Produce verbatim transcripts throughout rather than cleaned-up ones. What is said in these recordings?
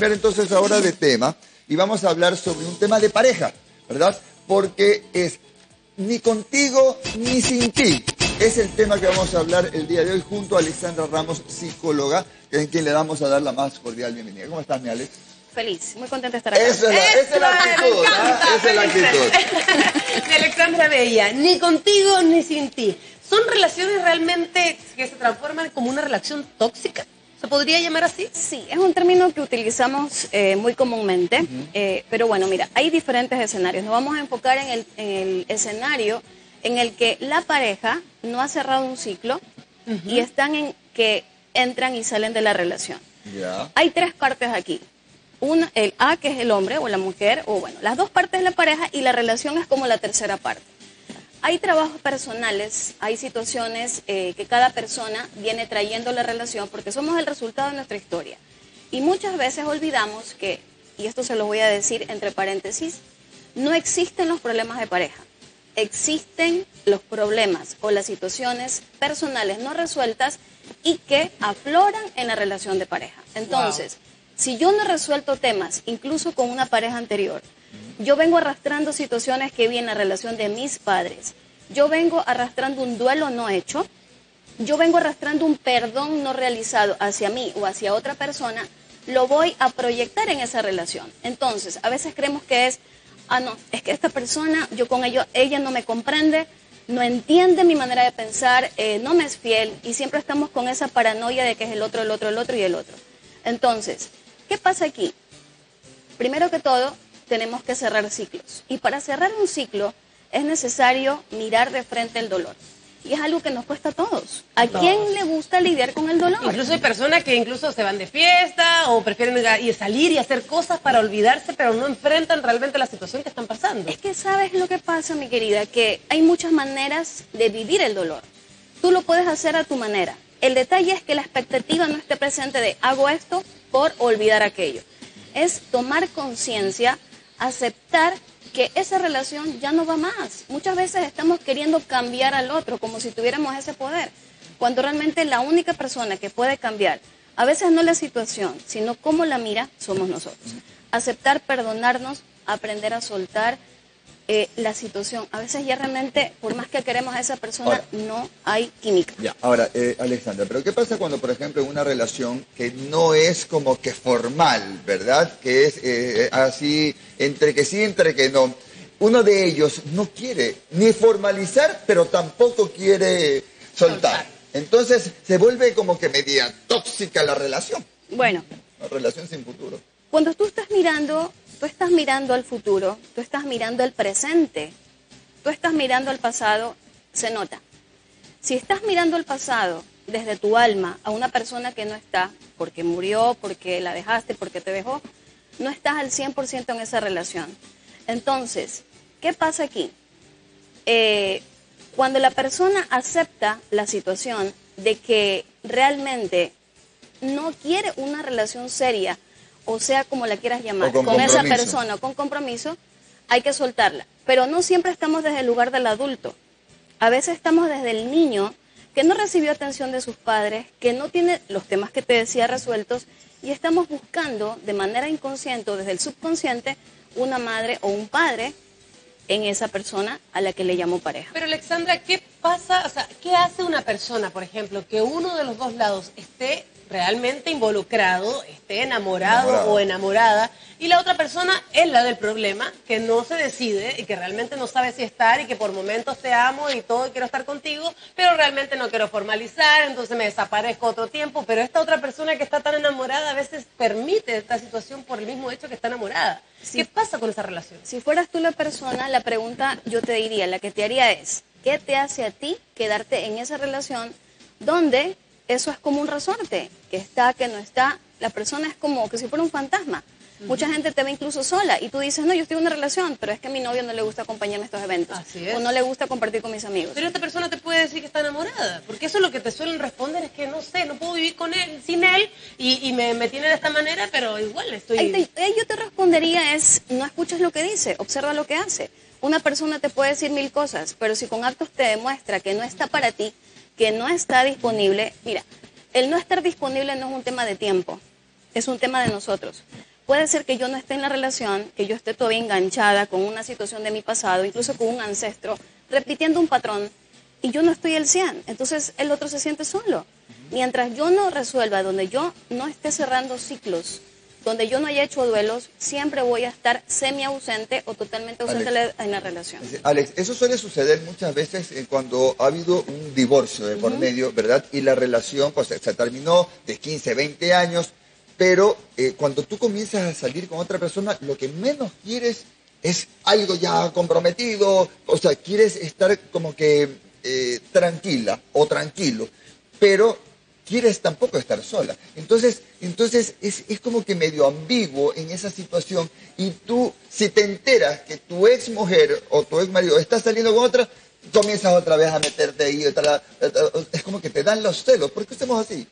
cambiar entonces ahora de tema y vamos a hablar sobre un tema de pareja, ¿verdad? Porque es ni contigo ni sin ti. Es el tema que vamos a hablar el día de hoy junto a Alexandra Ramos, psicóloga, que es quien le damos a dar la más cordial bienvenida. ¿Cómo estás, mi Alex? Feliz, muy contenta de estar acá. Esa es la, esa es la actitud, ¿ah? Esa es la actitud. De Alexandra Bella, ni contigo ni sin ti. ¿Son relaciones realmente que se transforman como una relación tóxica? ¿Se podría llamar así? Sí, es un término que utilizamos eh, muy comúnmente, uh-huh. eh, pero bueno, mira, hay diferentes escenarios. Nos vamos a enfocar en el, en el escenario en el que la pareja no ha cerrado un ciclo uh-huh. y están en que entran y salen de la relación. Yeah. Hay tres partes aquí. Una, el A, que es el hombre o la mujer, o bueno, las dos partes de la pareja, y la relación es como la tercera parte. Hay trabajos personales, hay situaciones eh, que cada persona viene trayendo a la relación porque somos el resultado de nuestra historia. Y muchas veces olvidamos que, y esto se lo voy a decir entre paréntesis, no existen los problemas de pareja. Existen los problemas o las situaciones personales no resueltas y que afloran en la relación de pareja. Entonces, wow. si yo no he resuelto temas, incluso con una pareja anterior, yo vengo arrastrando situaciones que vi en la relación de mis padres. Yo vengo arrastrando un duelo no hecho. Yo vengo arrastrando un perdón no realizado hacia mí o hacia otra persona. Lo voy a proyectar en esa relación. Entonces, a veces creemos que es, ah, no, es que esta persona, yo con ello, ella no me comprende, no entiende mi manera de pensar, eh, no me es fiel, y siempre estamos con esa paranoia de que es el otro, el otro, el otro y el otro. Entonces, ¿qué pasa aquí? Primero que todo, tenemos que cerrar ciclos. Y para cerrar un ciclo es necesario mirar de frente el dolor. Y es algo que nos cuesta a todos. ¿A todos. quién le gusta lidiar con el dolor? Incluso hay personas que incluso se van de fiesta o prefieren ir, salir y hacer cosas para olvidarse, pero no enfrentan realmente la situación que están pasando. Es que sabes lo que pasa, mi querida, que hay muchas maneras de vivir el dolor. Tú lo puedes hacer a tu manera. El detalle es que la expectativa no esté presente de hago esto por olvidar aquello. Es tomar conciencia, aceptar que esa relación ya no va más. Muchas veces estamos queriendo cambiar al otro como si tuviéramos ese poder, cuando realmente la única persona que puede cambiar, a veces no la situación, sino cómo la mira, somos nosotros. Aceptar, perdonarnos, aprender a soltar eh, la situación. A veces ya realmente, por más que queremos a esa persona, ahora, no hay química. Ya, ahora, eh, Alexandra, pero ¿qué pasa cuando, por ejemplo, en una relación que no es como que formal, ¿verdad? Que es eh, así, entre que sí, entre que no. Uno de ellos no quiere ni formalizar, pero tampoco quiere soltar. soltar. Entonces, se vuelve como que media tóxica la relación. Bueno. Una relación sin futuro. Cuando tú estás mirando... Tú estás mirando al futuro, tú estás mirando el presente, tú estás mirando al pasado, se nota. Si estás mirando al pasado desde tu alma a una persona que no está, porque murió, porque la dejaste, porque te dejó, no estás al cien por ciento en esa relación. Entonces, ¿qué pasa aquí? Eh, cuando la persona acepta la situación de que realmente no quiere una relación seria, o sea, como la quieras llamar, con, con esa persona o con compromiso, hay que soltarla. Pero no siempre estamos desde el lugar del adulto. A veces estamos desde el niño que no recibió atención de sus padres, que no tiene los temas que te decía resueltos, y estamos buscando de manera inconsciente o desde el subconsciente una madre o un padre en esa persona a la que le llamo pareja. Pero Alexandra, ¿qué pasa? O sea, ¿qué hace una persona, por ejemplo, que uno de los dos lados esté realmente involucrado, esté enamorado, enamorado o enamorada, y la otra persona es la del problema, que no se decide y que realmente no sabe si estar y que por momentos te amo y todo y quiero estar contigo, pero realmente no quiero formalizar, entonces me desaparezco otro tiempo, pero esta otra persona que está tan enamorada a veces permite esta situación por el mismo hecho que está enamorada? Sí. ¿Qué pasa con esa relación? Si fueras tú la persona, la pregunta yo te diría, la que te haría es, ¿qué te hace a ti quedarte en esa relación donde eso es como un resorte, que está, que no está? La persona es como que si fuera un fantasma. Uh-huh. Mucha gente te ve incluso sola y tú dices, no, yo estoy en una relación, pero es que a mi novio no le gusta acompañarme a estos eventos. Así es. O no le gusta compartir con mis amigos. Pero esta persona te puede decir que está enamorada, porque eso es lo que te suelen responder, es que no sé, no puedo vivir con él, sin él, y, y me, me tiene de esta manera, pero igual estoy... Ahí te, yo te respondería es, no escuches lo que dice, observa lo que hace. Una persona te puede decir mil cosas, pero si con actos te demuestra que no está para ti, que no está disponible, mira, el no estar disponible no es un tema de tiempo, es un tema de nosotros. puede ser que yo no esté en la relación, que yo esté todavía enganchada con una situación de mi pasado, incluso con un ancestro, repitiendo un patrón, y yo no estoy al cien. Entonces el otro se siente solo. Mientras yo no resuelva, donde yo no esté cerrando ciclos, donde yo no haya hecho duelos, siempre voy a estar semi ausente o totalmente ausente Alex, en la relación. Alex, eso suele suceder muchas veces cuando ha habido un divorcio de por uh-huh. medio, ¿verdad? Y la relación pues, se terminó de quince, veinte años, pero eh, cuando tú comienzas a salir con otra persona, lo que menos quieres es algo ya comprometido, o sea, quieres estar como que eh, tranquila o tranquilo, pero quieres tampoco estar sola. Entonces, entonces es, es como que medio ambiguo en esa situación, y tú, si te enteras que tu ex mujer o tu ex marido está saliendo con otra, comienzas otra vez a meterte ahí, otra, es como que te dan los celos. ¿Por qué hacemos así?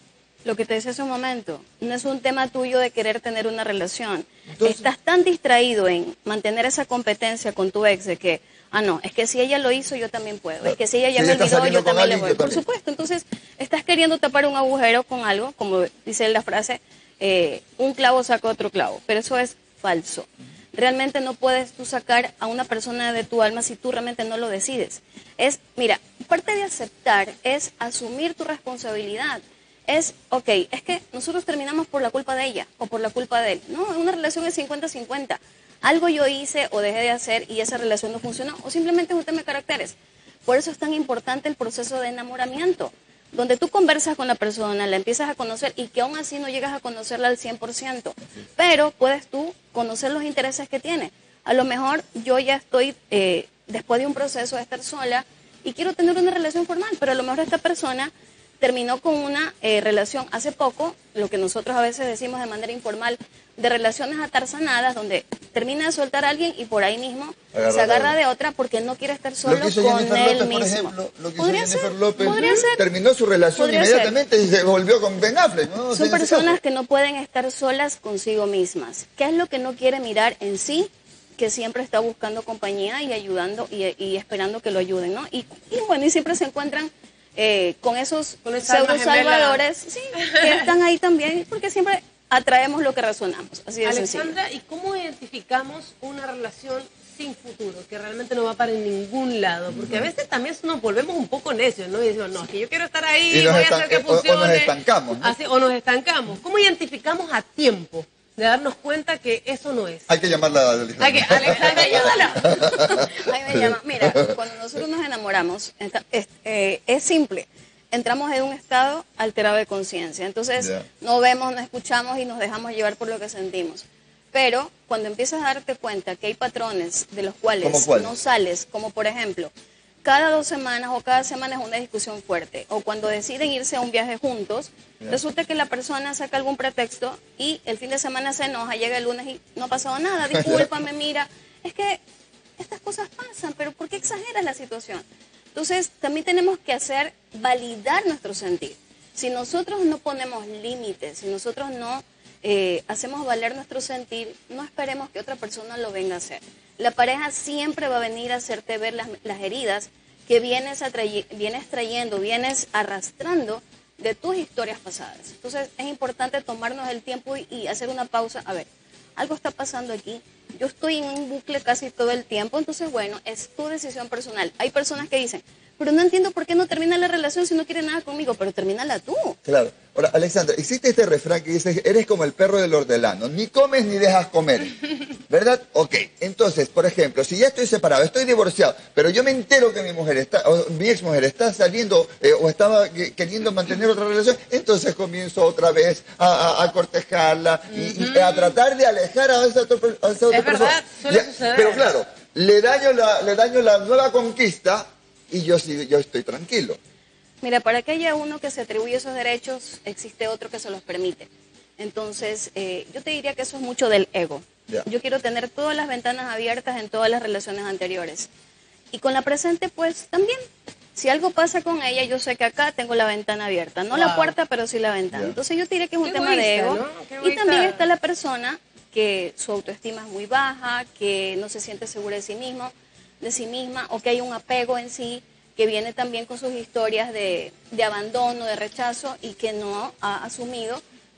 Lo que te decía hace un momento, no es un tema tuyo de querer tener una relación. Entonces, estás tan distraído en mantener esa competencia con tu ex de que, ah, no, es que si ella lo hizo, yo también puedo. Es que si ella ya me olvidó, yo también le voy. Por supuesto, entonces estás queriendo tapar un agujero con algo, como dice la frase, eh, un clavo saca otro clavo, pero eso es falso. Realmente no puedes tú sacar a una persona de tu alma si tú realmente no lo decides. Es, mira, parte de aceptar es asumir tu responsabilidad. Es, ok, es que nosotros terminamos por la culpa de ella o por la culpa de él. No, una relación es cincuenta cincuenta. Algo yo hice o dejé de hacer y esa relación no funcionó, o simplemente es un tema de caracteres. Por eso es tan importante el proceso de enamoramiento, donde tú conversas con la persona, la empiezas a conocer y que aún así no llegas a conocerla al cien por ciento, pero puedes tú conocer los intereses que tiene. A lo mejor yo ya estoy, eh, después de un proceso de estar sola y quiero tener una relación formal, pero a lo mejor esta persona terminó con una eh, relación hace poco, lo que nosotros a veces decimos de manera informal, de relaciones atarzanadas, donde termina de soltar a alguien y por ahí mismo agarra se agarra de otra porque no quiere estar solo con Jennifer él López, mismo. Por ejemplo, lo que ¿Podría hizo Jennifer ser? López, ¿Podría ser? terminó su relación ¿Podría inmediatamente ser? y se volvió con Ben Affleck, ¿no? Son Sí, personas que no pueden estar solas consigo mismas. ¿Qué es lo que no quiere mirar en sí? Que siempre está buscando compañía y ayudando y, y esperando que lo ayuden, ¿no? Y, y bueno, y siempre se encuentran Eh, con esos pseudo salvadores, sí, que están ahí también, porque siempre atraemos lo que razonamos. Así de Alexandra, sencillo. ¿y cómo identificamos una relación sin futuro, que realmente no va para ningún lado? Porque a veces también nos volvemos un poco necios, ¿no? Y decimos, no, que yo quiero estar ahí, voy a hacer que funcione. O, o nos estancamos, ¿no? Así, o nos estancamos. ¿Cómo identificamos a tiempo de darnos cuenta que eso no es? Hay que llamarla a Alexandra. Hay que, Alexandra, ayúdala. Ahí me llama. Mira, cuando nosotros nos enamoramos, es, eh, es simple. Entramos en un estado alterado de conciencia. Entonces, yeah. no vemos, no escuchamos y nos dejamos llevar por lo que sentimos. Pero cuando empiezas a darte cuenta que hay patrones de los cuales no sales, como por ejemplo, cada dos semanas o cada semana es una discusión fuerte, o cuando deciden irse a un viaje juntos, yeah. resulta que la persona saca algún pretexto y el fin de semana se enoja, llega el lunes y no ha pasado nada, discúlpame, mira, es que estas cosas pasan, pero ¿por qué exageras la situación? Entonces, también tenemos que hacer validar nuestro sentir. Si nosotros no ponemos límites, si nosotros no eh, hacemos valer nuestro sentir, no esperemos que otra persona lo venga a hacer. La pareja siempre va a venir a hacerte ver las, las heridas que vienes, atraye, vienes trayendo, vienes arrastrando de tus historias pasadas. Entonces, es importante tomarnos el tiempo y, y hacer una pausa. A ver, algo está pasando aquí. Yo estoy en un bucle casi todo el tiempo, entonces, bueno, es tu decisión personal. Hay personas que dicen, pero no entiendo por qué no termina la relación si no quiere nada conmigo, pero termínala tú. Claro. Ahora, Alexandra, existe este refrán que dice, eres como el perro del hortelano, ni comes ni dejas comer, ¿verdad? Ok, entonces, por ejemplo, si ya estoy separado, estoy divorciado, pero yo me entero que mi mujer está, o mi ex mujer está saliendo eh, o estaba queriendo mantener otra relación, entonces comienzo otra vez a, a, a cortejarla y, uh-huh. y a tratar de alejar a esa, otro, a esa otra es persona. Verdad, suele suceder. Pero claro, le daño la, le daño la nueva conquista y yo, sí, yo estoy tranquilo. Mira, para que haya uno que se atribuye esos derechos, existe otro que se los permite. Entonces, eh, yo te diría que eso es mucho del ego. Yeah. Yo quiero tener todas las ventanas abiertas en todas las relaciones anteriores. Y con la presente, pues, también. Si algo pasa con ella, yo sé que acá tengo la ventana abierta. No wow. la puerta, pero sí la ventana. Yeah. Entonces, yo te diría que es un Qué tema egoísta, de ego. ¿no? Y también está la persona que su autoestima es muy baja, que no se siente segura de sí mismo, de sí misma, o que hay un apego en sí, que viene también con sus historias de, de abandono, de rechazo y que no ha asumido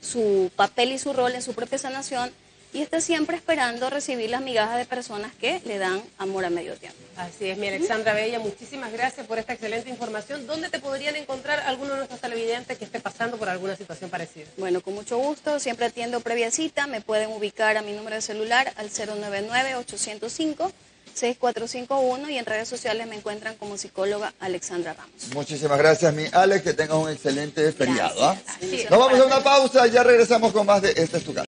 su papel y su rol en su propia sanación y está siempre esperando recibir las migajas de personas que le dan amor a medio tiempo. Así es, mi Alexandra Bella, muchísimas gracias por esta excelente información. ¿Dónde te podrían encontrar alguno de nuestros televidentes que esté pasando por alguna situación parecida? Bueno, con mucho gusto, siempre atiendo previa cita, me pueden ubicar a mi número de celular al cero nueve nueve, ocho cero cinco, seis cuatro cinco uno y en redes sociales me encuentran como psicóloga Alexandra Ramos. Muchísimas gracias, mi Alex, que tengas un excelente feriado. ¿Ah? Sí, Nos vamos a una pausa, ya regresamos con más de Esta es tu casa.